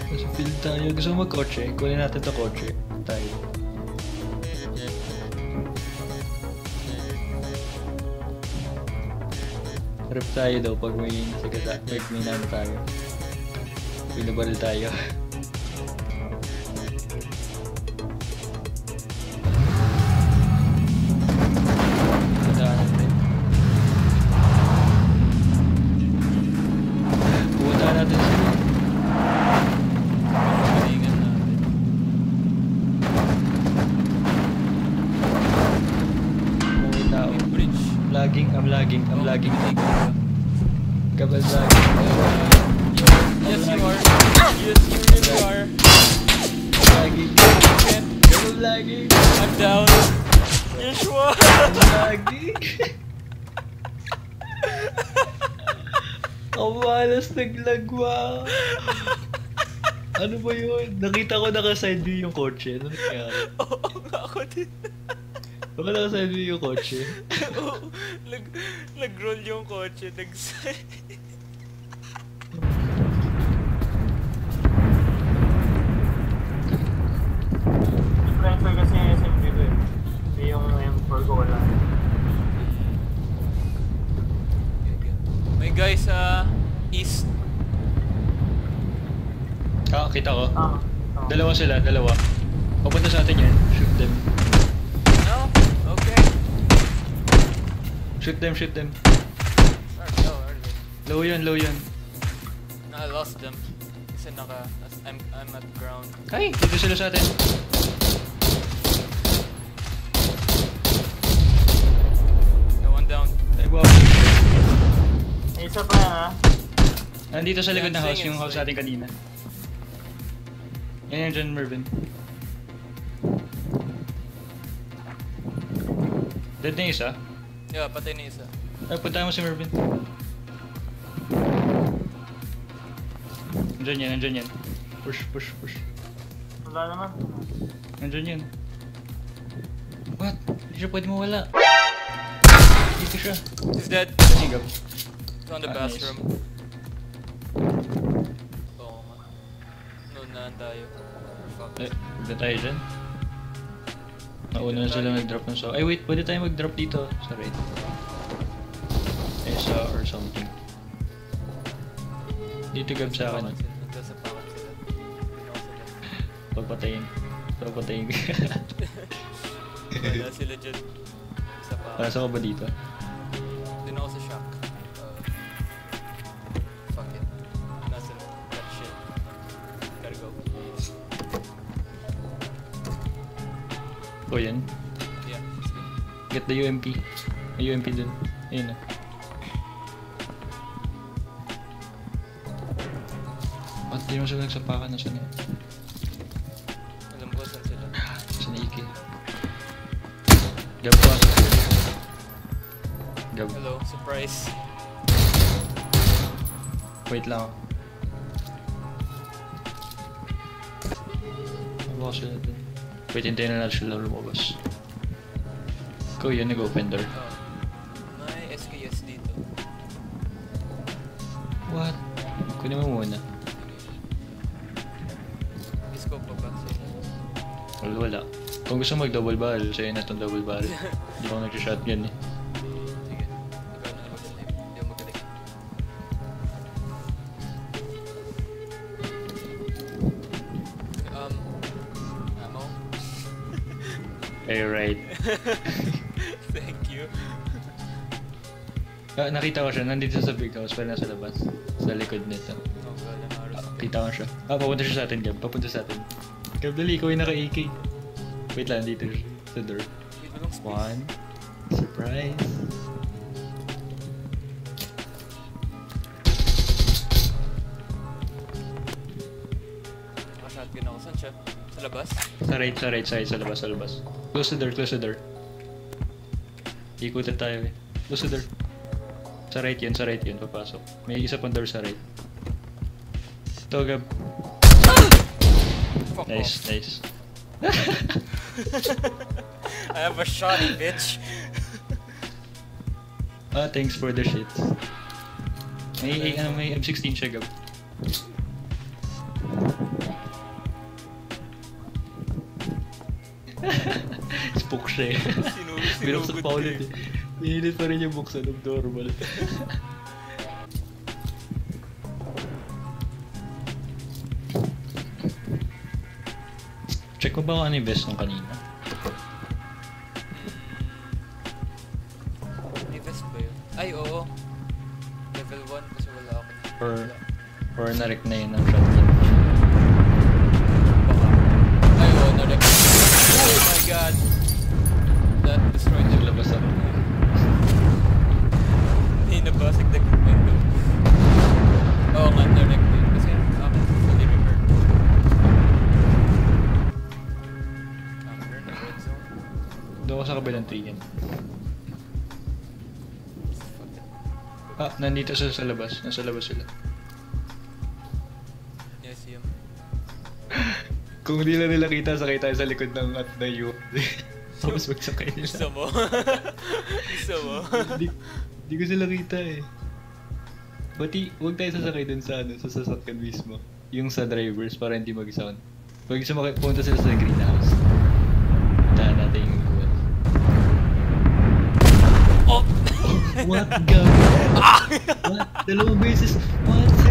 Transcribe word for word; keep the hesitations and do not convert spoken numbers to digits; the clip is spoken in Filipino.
Nasa field tayo. Gusto mo mag-kotse? Kunin natin to kotse. Tayo. Rep tayo daw pag may nasagata. Pag may nano tayo. Pinabal tayo. Lagging, I'm lagging, I'm lagging. Kabal lagging. Yes, you are. Yes, you really are. Lagging. Kabal lagging. I'm down. Joshua. I'm lagging. Ang malas naglagwa. Ano ba yun? Nakita ko naka-side view yung kotse. Ano nangyari? Oo nga, ako din. Baka naka-side view yung kotse. Oo, nag, nag-roll yung kotse, nag-side. Differential kasi yung S M G ko eh. Hindi yung M four ko wala. May guys sa uh, east. Ah, kita ko. Ah, oh. Dalawa sila, dalawa. Papunta sa atin yan. Shoot them. No? Okay. Shoot them, shoot them. Where go? Where are they? Low yun, low yun. No, I lost them. Kasi naka... I'm, I'm at ground. Ay, dito sila sa atin. No one down. Ay, wow. May isa pa yan ha. Nandito sa likod ng Yeah, house, yung house natin kanina. Yan yan dyan, Mervin. Dead na yung isa? Yeah, patay na isa. Ay, punta mo si Mervin. Nandyan yan, nandyan yan. Push, push, push. Wala naman. Nandyan yan. What? Hindi siya pwede mawala. Dito siya. He's dead. Higap. He's on the Ah, nice. bathroom. Oo nga. Nunahan tayo. Fuck. Eh, punta tayo dyan. Nauna na sila mag-drop ng saw. Ay wait, pwede tayo mag-drop dito. Sa raid. Eh, saw or something. Dito gab sa akin. Nagsasapakan sila. Ginawa sila. Pagpatayin. Pagpatayin. Wala sila dyan. Nagsapakan. Pasok ka ba dito? Doon ako sa shock. Uh, fuck it. Nasa that shit. Gotta go. O yan. Yeah, let's go. Get the U M P. May U M P dun. Ayun na. Ba't di mo sila nagsapakan na saan yun? Alam ko saan sila. Saan na Iki? Gab pa. Gab. Hello, surprise. Wait lang. Ano ba sila dun? Wait, hintayin na natin sila lumabas. Ikaw yun, nag-open door. Oh, may S K S dito. What? Kunin mo muna. Scope pa ba? Wala, wala. Kung gusto mo mag-double barrel, sa'yo na itong double barrel. Hindi ako nag-shotgun eh. Sige. Ikaw na mag-snipe. Hindi ako magaling. Um, ammo? Eh, right. Thank you. Ah, nakita ko siya, nandito sa big house, pero nasa labas. Sa likod nito. Oh, wala na Ah, halos. kita ko siya. Ah, papunta siya sa atin, Gab. Papunta sa atin. Gab, dali, ikaw yung naka-A K. Wait lang, dito siya. Sa door. Wait, walang space. One. Surprise. Naka-shotgun ako. Saan siya? Sa labas? Sa right, sa right side, sa labas, sa labas. Close the door, close the door. Ikutan tayo eh. Close the door. Sa right yun, sa right yun, papasok. May isa pang door sa right. Ito, Gab. Fuck Nice, off. nice. I have a shot, bitch. Ah, thanks for the shit. May, ano, may M sixteen siya, Gab. Spook siya eh. Sinu Binuksan sinugod pa ko ulit eh. eh. Iinit pa rin yung buksan ng normal. Check mo ba kung ano yung best nung kanina? May vest ba yun? Ay, oo. Level one kasi wala ako. Or, Wala. or na-rec na yun ng shotgun? Baka. Ay, oo, na-rec. Oh my god! That destroyed the Naglabas ako. Hindi nabasag na window. Oo nga, na-rec din. Kasi ako fully repaired. Camera na red zone. Doon ko sa kabilang tree yan. Fuck it. Ah, nandito sila sa labas. Nasa labas sila. Yes, yun. Kung hindi na nila kita, sakay tayo sa likod ng at na U. Tapos magsakay nila. Gusto mo? Gusto mo? Di, di ko sila kita eh. Bati, huwag tayo sasakay dun sa ano, sa sasakyan mismo. Yung sa drivers para hindi mag-sound. Huwag sumakay, punta sila sa greenhouse. Puntahan natin yung luwan. Oh! What? God? What? Dalawang beses? What?